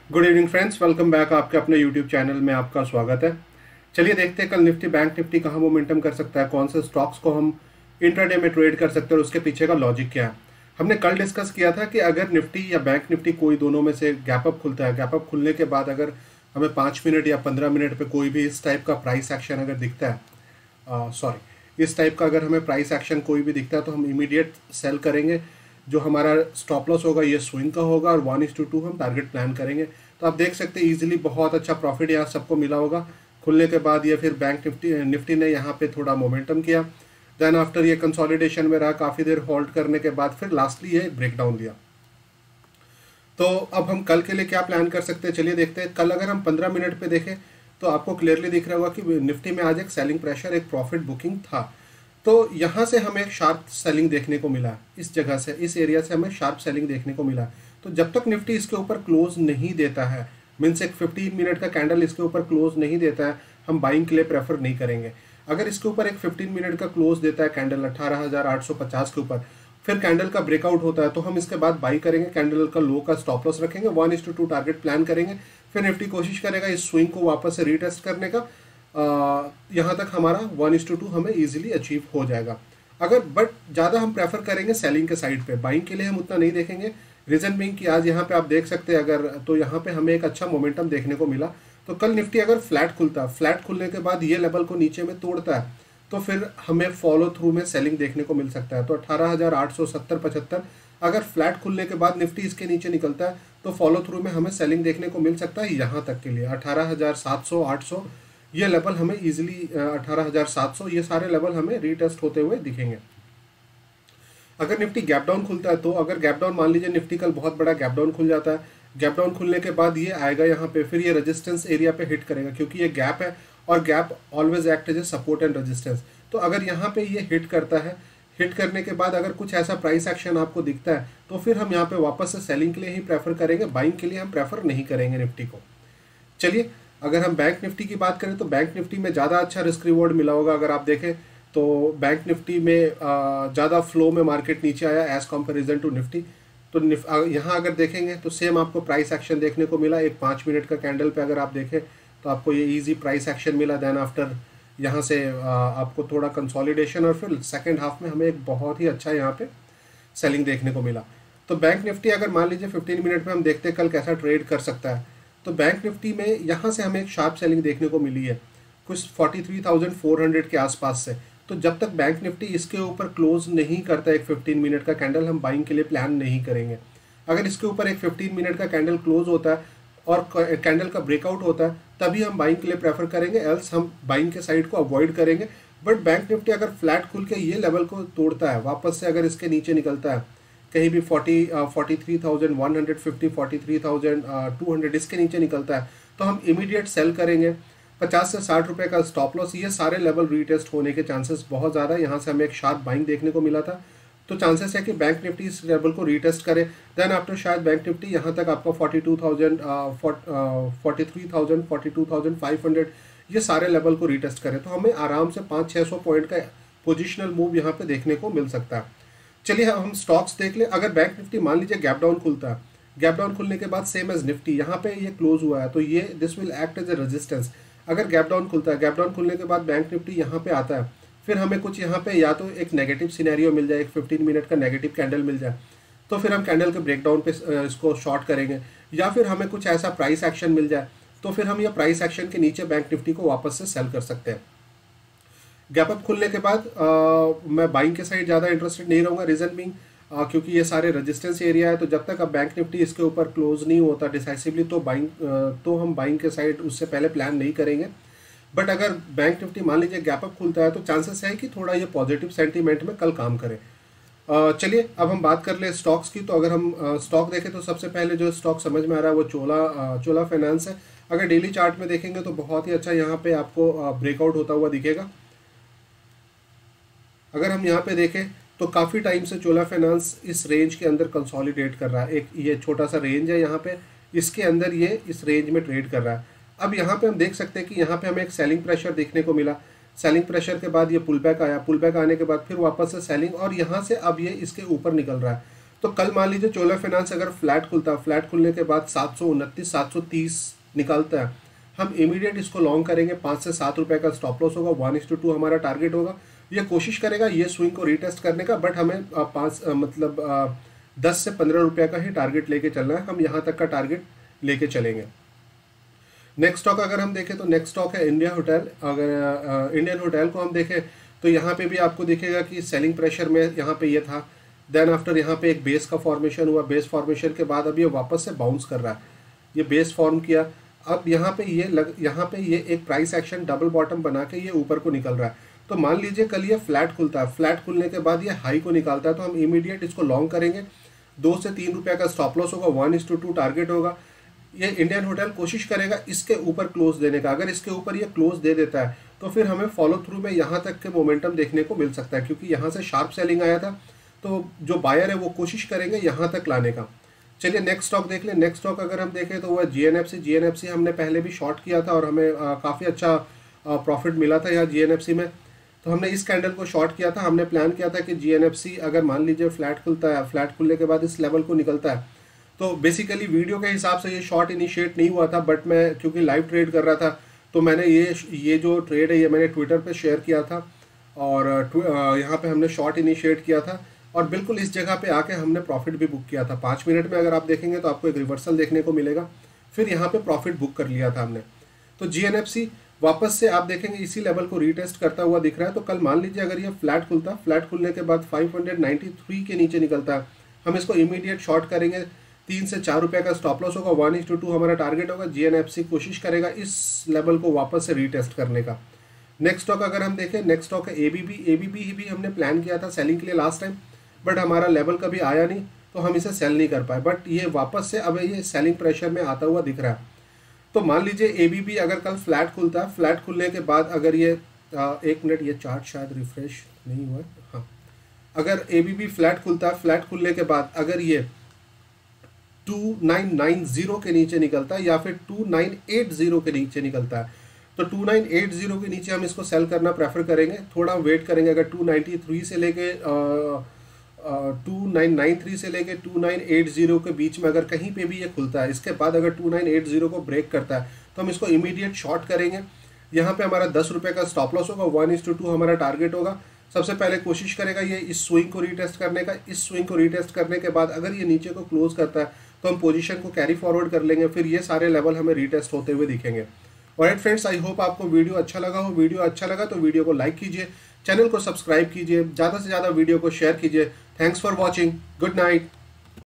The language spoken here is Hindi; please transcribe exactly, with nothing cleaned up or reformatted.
Good evening friends, welcome back. आपके अपने यूट्यूब चैनल में आपका स्वागत है। चलिए देखते हैं कल निफ्टी बैंक निफ्टी कहाँ मोमेंटम कर सकता है, कौन से स्टॉक्स को हम इंट्राडे में ट्रेड कर सकते हैं और उसके पीछे का लॉजिक क्या है। हमने कल डिस्कस किया था कि अगर निफ्टी या बैंक निफ्टी कोई दोनों में से गैप अप खुलता है, गैप अप खुलने के बाद अगर हमें पाँच मिनट या पंद्रह मिनट पे कोई भी इस टाइप का प्राइस एक्शन अगर दिखता है, सॉरी इस टाइप का अगर हमें प्राइस एक्शन कोई भी दिखता है तो हम इमीडिएट सेल करेंगे। जो हमारा स्टॉप लॉस होगा ये स्विंग का होगा और वन इज टू टू हम टारगेट प्लान करेंगे। तो आप देख सकते हैं इजीली बहुत अच्छा प्रॉफिट यहाँ सबको मिला होगा खुलने के बाद। ये फिर बैंक निफ्टी निफ्टी ने यहाँ पे थोड़ा मोमेंटम किया, देन आफ्टर ये कंसोलिडेशन में रहा, काफ़ी देर होल्ड करने के बाद फिर लास्टली ये ब्रेकडाउन दिया। तो अब हम कल के लिए क्या प्लान कर सकते हैं, चलिए देखते हैं। कल अगर हम पंद्रह मिनट पे देखें तो आपको क्लियरली दिख रहा होगा कि निफ्टी में आज एक सेलिंग प्रेशर, एक प्रॉफिट बुकिंग था। तो यहाँ से हमें एक शार्प सेलिंग देखने को मिला, इस जगह से, इस एरिया से हमें शार्प सेलिंग देखने को मिला। तो जब तक निफ्टी इसके ऊपर क्लोज नहीं देता है, मीन्स एक फिफ्टीन मिनट का कैंडल इसके ऊपर क्लोज नहीं देता है, हम बाइंग के लिए प्रेफर नहीं करेंगे। अगर इसके ऊपर एक फिफ्टीन मिनट का क्लोज देता है कैंडल अठारह हज़ार आठ सौ पचास के ऊपर, फिर कैंडल का ब्रेकआउट होता है तो हम इसके बाद बाई करेंगे, कैंडल का लो का स्टॉप लॉस रखेंगे, one is to two target plan करेंगे। फिर निफ्टी कोशिश करेगा इस स्विंग को वापस से रीटेस्ट करने का, यहाँ तक हमारा वन इज टू टू हमें ईजिली अचीव हो जाएगा। अगर बट ज़्यादा हम प्रेफर करेंगे सेलिंग के साइड पे, बाइंग के लिए हम उतना नहीं देखेंगे। रीजन बीइंग कि आज यहाँ पे आप देख सकते हैं अगर, तो यहाँ पे हमें एक अच्छा मोमेंटम देखने को मिला। तो कल निफ्टी अगर फ्लैट खुलता, फ्लैट खुलने के बाद ये लेवल को नीचे में तोड़ता है तो फिर हमें फॉलो थ्रू में सेलिंग देखने को मिल सकता है। तो अठारह हज़ार आठ सौ सत्तर पचहत्तर अगर फ्लैट खुलने के बाद निफ्टी इसके नीचे निकलता है तो फॉलो थ्रू में हमें सेलिंग देखने को मिल सकता है। यहाँ तक के लिए अठारह हज़ार सात सौ आठ सौ ये लेवल हमें इजीली, अठारह हज़ार सात सौ ये सारे लेवल हमें रीटेस्ट होते हुए दिखेंगे। अगर निफ्टी गैप डाउन खुलता है तो, अगर गैप डाउन मान लीजिए निफ्टी कल बहुत बड़ा गैप डाउन खुल जाता है, गैप डाउन खुलने के बाद ये आएगा यहाँ पे, फिर ये रेजिस्टेंस एरिया पे हिट करेगा क्योंकि ये गैप है और gap always act as a support and resistance. तो अगर यहाँ पे ये हिट करता है, हिट करने के बाद अगर कुछ ऐसा प्राइस एक्शन आपको दिखता है तो फिर हम यहाँ पे वापस से सेलिंग के लिए ही प्रेफर करेंगे, बाइंग के लिए हम प्रेफर नहीं करेंगे निफ्टी को। चलिए अगर हम बैंक निफ्टी की बात करें तो बैंक निफ्टी में ज़्यादा अच्छा रिस्क रिवॉर्ड मिला होगा। अगर आप देखें तो बैंक निफ्टी में ज़्यादा फ्लो में मार्केट नीचे आया एज़ कंपैरिजन टू निफ्टी। तो यहाँ अगर देखेंगे तो सेम आपको प्राइस एक्शन देखने को मिला। एक पाँच मिनट का कैंडल पे अगर आप देखें तो आपको ये इजी प्राइस एक्शन मिला, देन आफ्टर यहाँ से आपको थोड़ा कंसोलिडेशन और फिर सेकेंड हाफ में हमें एक बहुत ही अच्छा यहाँ पे सेलिंग देखने को मिला। तो बैंक निफ्टी अगर मान लीजिए फिफ्टीन मिनट में हम देखते हैं कल कैसा ट्रेड कर सकता है, तो बैंक निफ्टी में यहाँ से हमें एक शार्प सेलिंग देखने को मिली है कुछ forty three thousand four hundred के आसपास से। तो जब तक बैंक निफ्टी इसके ऊपर क्लोज नहीं करता एक फिफ्टीन मिनट का कैंडल, हम बाइंग के लिए प्लान नहीं करेंगे। अगर इसके ऊपर एक फिफ्टीन मिनट का कैंडल क्लोज होता है और कैंडल का ब्रेकआउट होता है तभी हम बाइंग के लिए प्रेफर करेंगे, एल्स हम बाइंग के साइड को अवॉइड करेंगे। बट बैंक निफ्टी अगर फ्लैट खुल के ये लेवल को तोड़ता है, वापस से अगर इसके नीचे निकलता है कहीं भी forty forty three thousand one hundred fifty forty three thousand two hundred इसके नीचे निकलता है तो हम इमीडिएट सेल करेंगे। पचास से साठ रुपए का स्टॉप लॉस, ये सारे लेवल रीटेस्ट होने के चांसेस बहुत ज़्यादा है। यहाँ से हमें एक शार्प बाइंग देखने को मिला था, तो चांसेस है कि बैंक निफ्टी इस लेवल को रीटेस्ट करे। देन आफ्टर शायद बैंक निफ्टी यहाँ तक आपका forty two thousand forty three thousand forty two thousand five hundred ये सारे लेवल को रीटेस्ट करे तो हमें आराम से पाँच छः सौ पॉइंट का पोजिशनल मूव यहाँ पे देखने को मिल सकता है। चलिए हम स्टॉक्स देख ले। अगर बैंक निफ्टी मान लीजिए गैप डाउन खुलता है, गैप डाउन खुलने के बाद सेम एज निफ्टी यहाँ पे ये क्लोज हुआ है तो ये this will act as a resistance. अगर गैप डाउन खुलता है, गैप डाउन खुलने के बाद बैंक निफ्टी यहाँ पे आता है, फिर हमें कुछ यहाँ पे या तो एक नेगेटिव सिनेरियो मिल जाए, एक फिफ्टीन मिनट का नेगेटिव कैंडल मिल जाए तो फिर हम कैंडल के ब्रेकडाउन पे इसको शॉर्ट करेंगे, या फिर हमें कुछ ऐसा प्राइस एक्शन मिल जाए तो फिर हम ये प्राइस एक्शन के नीचे बैंक निफ्टी को वापस से सेल कर सकते हैं। गैप अप खुलने के बाद आ, मैं बाइंग के साइड ज़्यादा इंटरेस्टेड नहीं रहूँगा, रीज़न बीइंग क्योंकि ये सारे रेजिस्टेंस एरिया है। तो जब तक अब बैंक निफ्टी इसके ऊपर क्लोज नहीं होता डिसाइसिवली तो बाइंग तो हम बाइंग के साइड उससे पहले प्लान नहीं करेंगे। बट अगर बैंक निफ्टी मान लीजिए गैप अप खुलता है तो चांसेस है कि थोड़ा ये पॉजिटिव सेंटीमेंट में कल काम करे। चलिए अब हम बात कर ले स्टॉक्स की। तो अगर हम स्टॉक देखें तो सबसे पहले जो स्टॉक समझ में आ रहा है वो चोला चोला फाइनेंस है। अगर डेली चार्ट में देखेंगे तो बहुत ही अच्छा यहाँ पे आपको ब्रेकआउट होता हुआ दिखेगा। अगर हम यहाँ पे देखें तो काफ़ी टाइम से चोला फाइनेंस इस रेंज के अंदर कंसोलिडेट कर रहा है। एक ये छोटा सा रेंज है यहाँ पे, इसके अंदर ये इस रेंज में ट्रेड कर रहा है। अब यहाँ पे हम देख सकते हैं कि यहाँ पे हमें एक सेलिंग प्रेशर देखने को मिला। सेलिंग प्रेशर के बाद ये पुल बैक आया, पुल बैक आने के बाद फिर वापस से सेलिंग और यहाँ से अब ये इसके ऊपर निकल रहा है। तो कल मान लीजिए चोला फाइनेंस अगर फ्लैट खुलता है, फ्लैट खुलने के बाद सात सौ उनतीस सात सौ तीस निकलता है, हम इमीडिएट इसको लॉन्ग करेंगे। पाँच से सात रुपए का स्टॉप लॉस होगा, वन इस टू टू हमारा टारगेट होगा। ये कोशिश करेगा ये स्विंग को रीटेस्ट करने का, बट हमें आ, पाँच आ, मतलब आ, दस से पंद्रह रुपये का ही टारगेट लेके चलना है। हम यहाँ तक का टारगेट लेके चलेंगे। नेक्स्ट स्टॉक अगर हम देखें तो नेक्स्ट स्टॉक है इंडिया होटल। अगर इंडियन होटल को हम देखें तो यहाँ पे भी आपको दिखेगा कि सेलिंग प्रेशर में यहाँ पे ये था, देन आफ्टर यहाँ पे एक बेस का फॉर्मेशन हुआ, बेस फॉर्मेशन के बाद अब ये वापस से बाउंस कर रहा है। ये बेस फॉर्म किया, अब यहाँ पे ये लग यहाँ पे ये एक प्राइस एक्शन डबल बॉटम बना के ये ऊपर को निकल रहा है। तो मान लीजिए कल ये फ्लैट खुलता है, फ्लैट खुलने के बाद ये हाई को निकालता है, तो हम इमीडिएट इसको लॉन्ग करेंगे। दो से तीन रुपये का स्टॉप लॉस होगा, one is to two target होगा। ये इंडियन होटल कोशिश करेगा इसके ऊपर क्लोज देने का। अगर इसके ऊपर ये क्लोज दे देता है तो फिर हमें फॉलो थ्रू में यहाँ तक के मोमेंटम देखने को मिल सकता है, क्योंकि यहाँ से शार्प सेलिंग आया था। तो जो बायर है वो कोशिश करेंगे यहाँ तक लाने का। चलिए नेक्स्ट स्टॉक देख लें। नेक्स्ट स्टॉक अगर हम देखें तो वह जीएनएफसी। जीएनएफसी हमने पहले भी शॉर्ट किया था और हमें काफ़ी अच्छा प्रॉफिट मिला था यहाँ जीएनएफसी में। तो हमने इस कैंडल को शॉर्ट किया था। हमने प्लान किया था कि जीएनएफसी अगर मान लीजिए फ्लैट खुलता है, फ्लैट खुलने के बाद इस लेवल को निकलता है, तो बेसिकली वीडियो के हिसाब से ये शॉर्ट इनिशिएट नहीं हुआ था, बट मैं क्योंकि लाइव ट्रेड कर रहा था तो मैंने ये ये जो ट्रेड है ये मैंने ट्विटर पे शेयर किया था और यहाँ पे हमने शॉर्ट इनिशिएट किया था और बिल्कुल इस जगह पे आके हमने प्रॉफिट भी बुक किया था। पाँच मिनट में अगर आप देखेंगे तो आपको एक रिवर्सल देखने को मिलेगा, फिर यहाँ पे प्रॉफिट बुक कर लिया था हमने। तो जीएनएफसी वापस से आप देखेंगे इसी लेवल को रीटेस्ट करता हुआ दिख रहा है। तो कल मान लीजिए अगर ये फ्लैट खुलता, फ्लैट खुलने के बाद फाइव नाइन्टी थ्री के नीचे निकलता है, हम इसको इमीडिएट शॉर्ट करेंगे। तीन से चार रुपये का स्टॉप लॉस होगा, वन इस टू टू हमारा टारगेट होगा। जीएनएफसी कोशिश करेगा इस लेवल को वापस से रीटेस्ट करने का। नेक्स्ट स्टॉक अगर हम देखें, नेक्स्ट स्टॉक है एबीबी। एबीबी भी हमने प्लान किया था सेलिंग के लिए लास्ट टाइम, बट हमारा लेवल कभी आया नहीं तो हम इसे सेल नहीं कर पाए, बट ये वापस से अब ये सेलिंग प्रेशर में आता हुआ दिख रहा है। तो मान लीजिए एबीबी अगर कल फ्लैट खुलता है, फ्लैट खुलने के बाद अगर ये आ, एक मिनट ये चार्ट शायद रिफ्रेश नहीं हुआ है, हाँ, अगर एबीबी फ्लैट खुलता है, फ्लैट खुलने के बाद अगर ये टू नाइन नाइन जीरो के नीचे निकलता है या फिर टू नाइन एट जीरो के नीचे निकलता है, तो टू नाइन एट जीरो के नीचे हम इसको सेल करना प्रेफर करेंगे। थोड़ा वेट करेंगे। अगर टू नाइन्टी थ्री से लेके टू नाइन नाइन थ्री से लेके टू नाइन एट जीरो के बीच में अगर कहीं पे भी ये खुलता है, इसके बाद अगर टू नाइन एट जीरो को ब्रेक करता है तो हम इसको इमीडिएट शॉर्ट करेंगे। यहाँ पे हमारा दस रुपये का स्टॉप लॉस होगा, वन इस टू टू हमारा टारगेट होगा। सबसे पहले कोशिश करेगा ये इस स्विंग को रीटेस्ट करने का। इस स्विंग को रीटेस्ट करने के बाद अगर ये नीचे को क्लोज करता है तो हम पोजीशन को कैरी फॉरवर्ड कर लेंगे, फिर ये सारे लेवल हमें रीटेस्ट होते हुए दिखेंगे। ऑलराइट फ्रेंड्स, आई होप आपको वीडियो अच्छा लगा हो। वीडियो अच्छा लगा तो वीडियो को लाइक कीजिए, चैनल को सब्सक्राइब कीजिए, ज़्यादा से ज़्यादा वीडियो को शेयर कीजिए। Thanks for watching, good night.